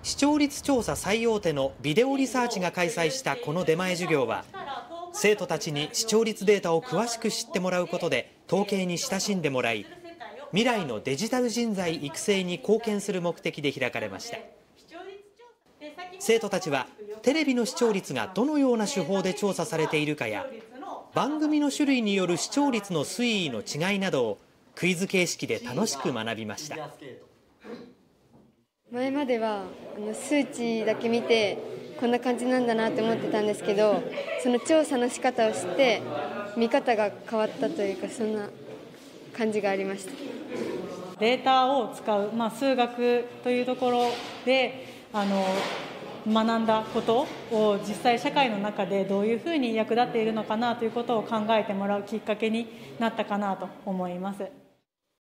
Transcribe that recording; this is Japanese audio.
視聴率調査最大手のビデオリサーチが開催したこの出前授業は、生徒たちに視聴率データを詳しく知ってもらうことで統計に親しんでもらい、未来のデジタル人材育成に貢献する目的で開かれました。生徒たちはテレビの視聴率がどのような手法で調査されているかや、番組の種類による視聴率の推移の違いなどをクイズ形式で楽しく学びました。 前までは数値だけ見てこんな感じなんだなって思ってたんですけど、その調査の仕方を知って見方が変わったというか、そんな感じがありました。 データを使う、数学というところで学んだことを実際社会の中でどういうふうに役立っているのかなということを考えてもらうきっかけになったかなと思います。